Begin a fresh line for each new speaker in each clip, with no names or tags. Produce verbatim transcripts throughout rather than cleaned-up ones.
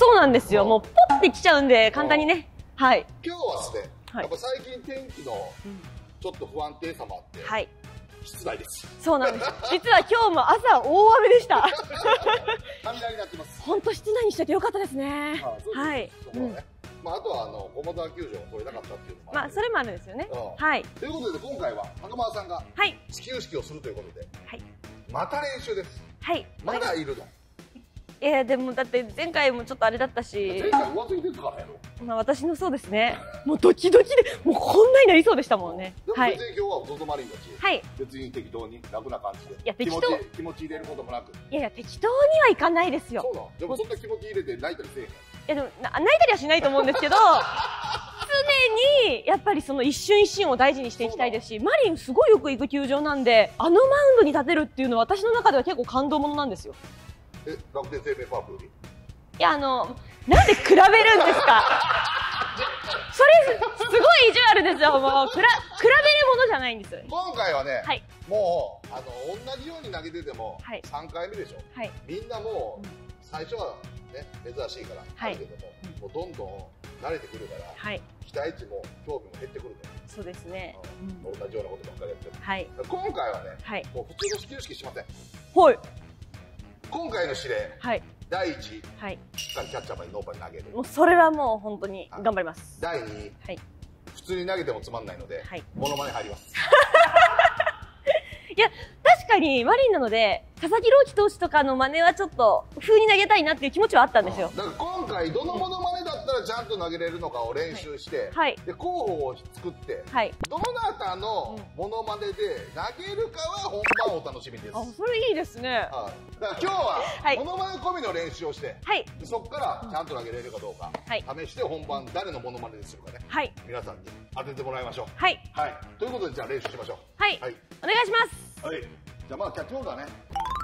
そうなんですよ。もうポッてきちゃうんで簡単にね。はい。
今日はですね、やっぱ最近天気のちょっと不安定さもあって、はい。室内です。
そうなんです。実は今日も朝大雨でした。
雷になってます。
本当室内にしといてよかったですね。はい。
まあ、あとはあの駒沢球場を取れなかったっていうのも
まあそれもあるんですよね。はい。
ということで今回は高間さんが始球式をするということで、はい。また練習です。はい。まだいるの？
いやでもだって前回もちょっとあれだったし。
前回上手いてたからやろ。
まあ私のそうですね。もうドキドキでもうこんなになりそうでしたもんね。
はい。別に今日はゾゾマリンだし、はい。別に適当に楽な感じで。いや適当気持ち入れることもなく。
いやいや適当にはいかないですよ。
そうな。でもそんな気持ち入れて泣いたりせえへん。
いやでも泣いたりはしないと思うんですけど、常にやっぱりその一瞬一瞬を大事にしていきたいですし、マリンすごいよく行く球場なんで、あのマウンドに立てるっていうのは私の中では結構感動ものなんですよ。
え、楽天生命パークより？
いやあのなんで比べるんですか。それすごい意地悪ですよ。もう比べるものじゃないんです。
今回はね、はい、もうあの同じように投げててもさんかいめでしょ。はい、みんなもう最初はね珍しいからあるけども、もうどんどん慣れてくるから、はい、期待値も興味も減ってくると。
そうですね。
同じようなことばっかりやってる。はい。今回はね、はい、もう普通の始球式しません。
はい。
今回の指令、はい、だいいち、はい、しっかりキャッチャーまでノーパンに投げる。
もうそれはもう本当に頑張ります。
だいに、はい、普通に投げてもつまんないので、はい、モノマネ入ります。
いや確かにマリンなので佐々木朗希投手とかの真似はちょっと風に投げたいなっていう気持ちはあったんですよ。
だから今回どのモノマネだったらちゃんと投げれるのかを練習して、はい、で候補を作って、はい、どなたのモノマネで投げるかは本番お楽しみです。
あ、それいいですね。
はい、だから今日はモノマネ込みの練習をして、はい、そこからちゃんと投げれるかどうか、はい、試して本番誰のモノマネにするかね、はい、皆さんに当ててもらいましょう。はい、はい、ということでじゃあ練習しましょう。
はい、はい、お願いします。
はい、じゃあまあキャッチボールだね。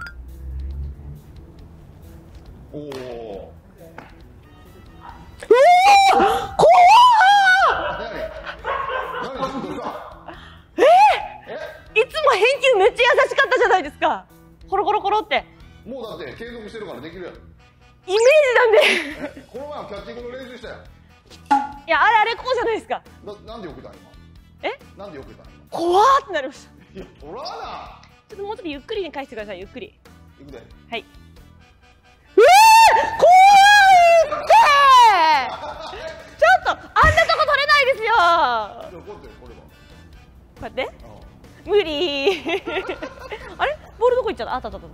おお。おお。怖っ。何？何どうした？
ええ？いつも返球めっちゃ優しかったじゃないですか。コロコロコロって。
もうだって継続してるからできるやろ。
イメージなんで。
この前はキャッチングの練習したよ。
いやあれあれこうじゃないですか。
ななんでよけたん今？え？なんでよけたん今？
怖ーってなりました。
いや取らな。
ちょっともうちょっとゆっくりに返してください。ゆっくり。
いくで。
はい。えー、怖いってちょっとあんなとこ取れないですよ。
こ
うやって無理あれボールどこ行っちゃった。あったあったあった。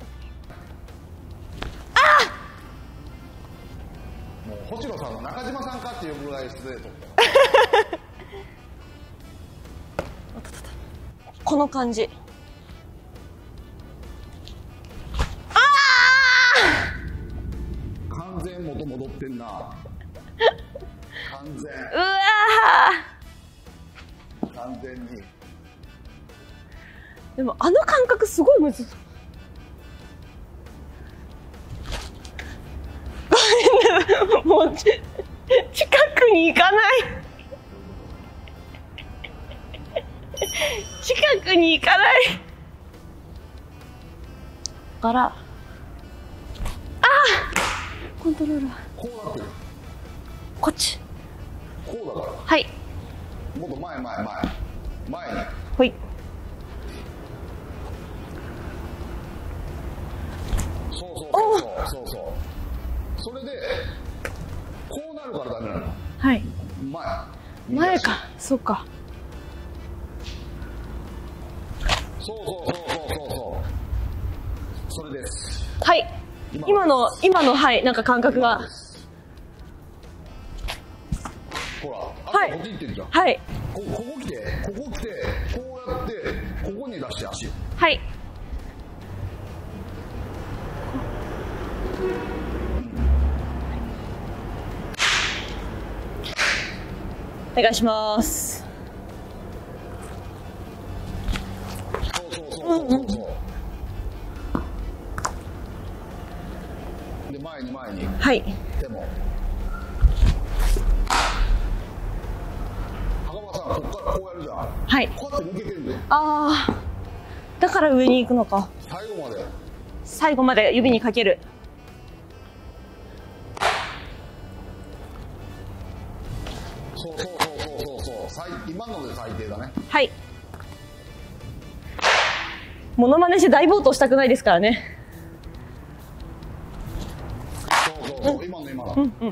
あもう星野さんの中島さんかっていうぐらい失礼と
この感じ。
完全元戻ってんな。完全。
うわ
ー。完全に。
でもあの感覚すごいむずい。もう近くに行かない。近くに行かない。から。ああ。コントロールは。
こうなってる。
こっち。
こうだから。
はい。
もっと前前前。前に。
ほい。
そうそうそうそうそう。それでこうなるからダメなの。
はい。
前。
前か。そうか。
そうそうそうそうそうそう。それです。
はい。今の今のはいなんか感覚が。
ほら。
はい。
こっち行ってるじゃん。
はい。
こここ来てここ来てこうやってここに出して足。
はい。お願いします。
そうそうそうそうそう。で前に前に。
はい。
でも。袴田さんここからこうやるじゃん。はい。こうやって抜けてるんだよ。
ああ。だから上に行くのか。
最後まで。
最後まで指にかける。
そうそうそうそうそう、今ので最低だね。
はい。モノマネして大暴騰したくないですからね。
そうそうそう、今の今の。うんうん。こ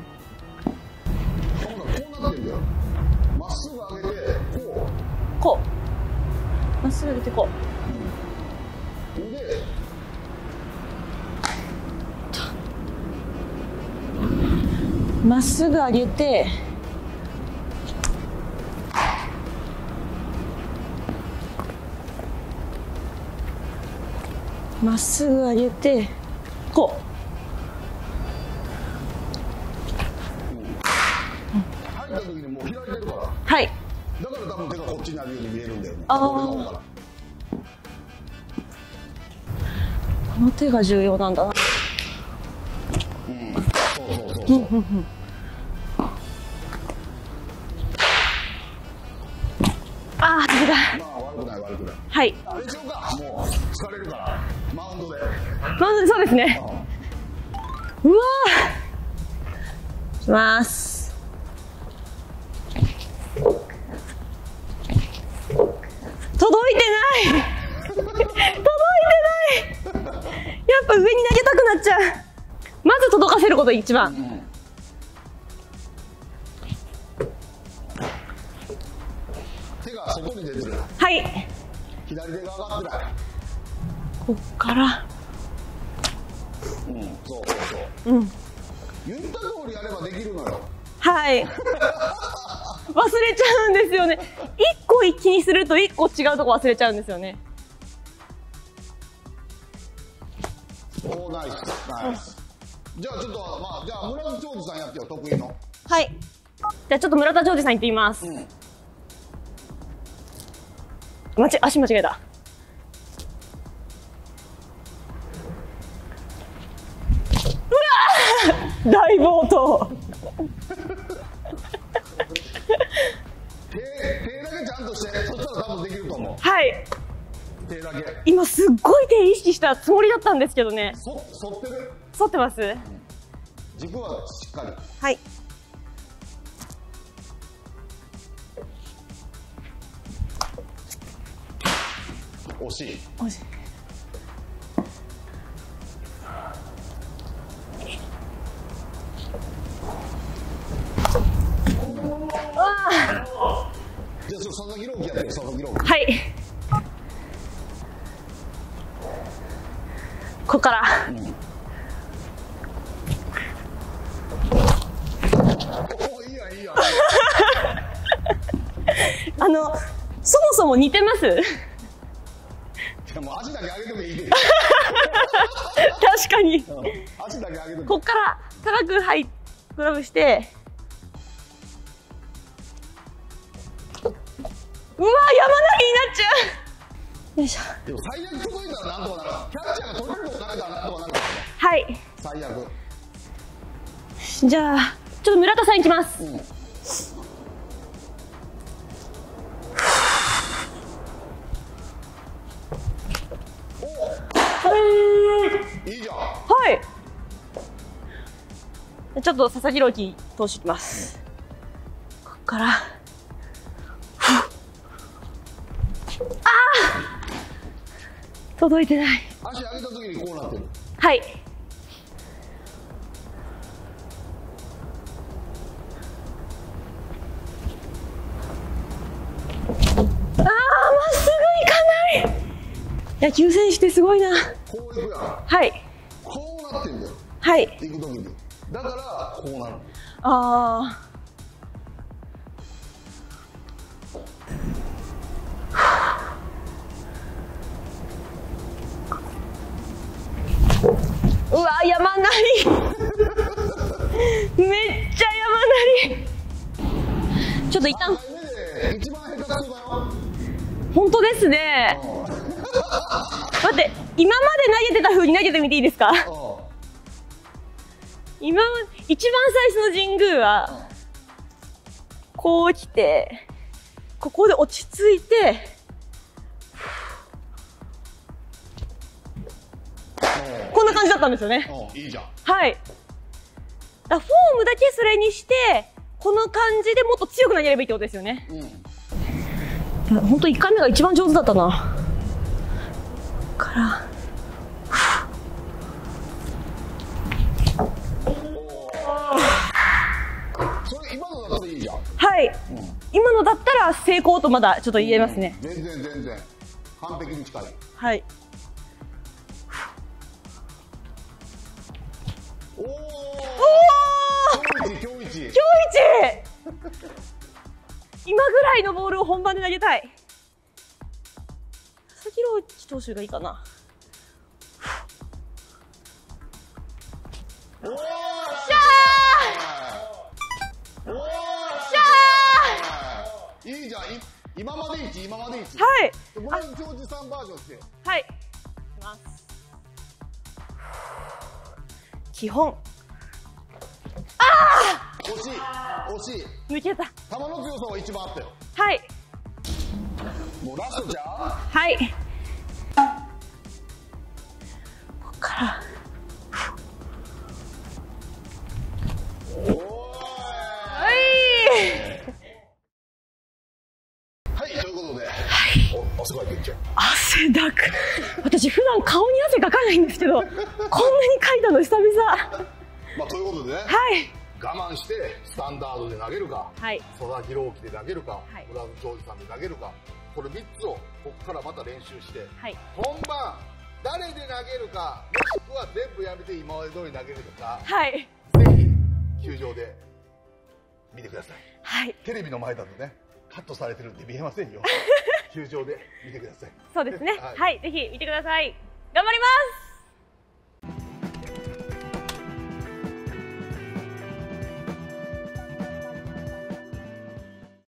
うなってるんだよ。まっすぐ上げて、こう。
こう。まっすぐ上げてこ
う。うん。で。
まっすぐ上げて。まっすぐ上げて、こう。
入った時にもう開いてるから。
はい。
だから多分手がこっちになるように見えるんだよね。
ああ。この手が重要なんだな。
うん。そうそうそうそう。うんうんうん。
ああ、それだ。
まあ悪くない悪くない。
はい。
あれでしょうか。もう疲れるからマウンドで。
マウンドでそうですね。うわー。いきます。届いてない。届いてない。やっぱ上に投げたくなっちゃう。まず届かせること一番。うん、
手が外に出てる。
はい。
左手が上がってない。
こっから。
うん、そうそうそう。うん。言った通りやればできるのよ。
はい。忘れちゃうんですよね。一個気にすると一個違うとこ忘れちゃうんですよね。
おー、ナイス、ナイス。じゃあちょっと、まあ、じゃあ村田長司さんやってよ、得意の。
はい。じゃあちょっと村田長司さん行ってみます。うん。間違、足間違えた。うわー大暴投。
手、手だけちゃんとして、そしたら多分できると思う。
はい。
手だけ。
今すっごい手意識したつもりだったんですけどね。
そ、反ってる？
反ってます？うん、
軸はしっかり。
はい。
惜しい。
惜しい。
じゃあ佐々木朗希やってる、佐々木朗希。
はい。ここから。うん、
お、いいやいいや。
あのそもそも似てます？
いやもう足だけ上げてもいいけど。
確かに。
足だけ上げても。
こっから高くはいグラブして。うわ、山なりになっちゃう。よいしょ。
でも最悪届いたらなんとかなる。キャッチャーが取れるとなれたらなんとかなるからね。
はい。
最悪。
じゃあちょっと村田さんいきます。うん、
お、いいじゃん。
はい。ちょっと佐々木朗希投手いきます。うん、ここから。届いてない。
足上げた時にこうなってる。
はい。ああ、まっすぐいかない。野球選手ってすごいな。
こういくやん。
はい。
こうなってんだよ。
はい。
行く時に。だからこうなる。
ああ。うわ、山なり。めっちゃ山なり。ちょっと一旦。
一番下手くそだよ。
本当ですね。待って、今まで投げてた風に投げてみていいですか？今ま一番最初の神宮はこう来て、ここで落ち着いて。こんな感じだったんですよね。
いいじゃん。
はい。だフォームだけそれにして、 この感じでもっと強く投げればいいってことですよね。うん。本当いっかいめが一番上手だったな。から。
それ今のだったらいいじゃん。
はい。うん、今のだったら成功とまだちょっと言えますね。
うん、全然全然完璧に近い。
はい。
おお。今日一今日一。今日一。
今ぐらいのボールを本番で投げたい。佐々木朗希投手がいいかな。
おーしゃー。おーしゃー。いいじゃん。今まで一今まで一。
はい。
これ教授さんバージョンして。
はい。いきます。基本。ああ。
惜しい惜しい。
抜けた。
球の強さは一番あったよ。
はい。
もうラストじゃん。
はい。ここから。
おーい。はい。ということで。はい。お、汗かいてんじゃん。
汗だく。私普段顔に汗かかないんですけど、こんなにかいたの久々。
まあということでね。
はい。
我慢してスタンダードで投げるか、はい、佐々木朗希で投げるか、はい、村津長司さんで投げるか、これみっつをここからまた練習して、はい、本番誰で投げるか、もしくは全部やめて今まで通り投げるとか、はい、ぜひ球場で見てください。はい、テレビの前だとねカットされてるんで見えませんよ。球場で見てください。
そうですね。はい、はい、ぜひ見てください。頑張ります。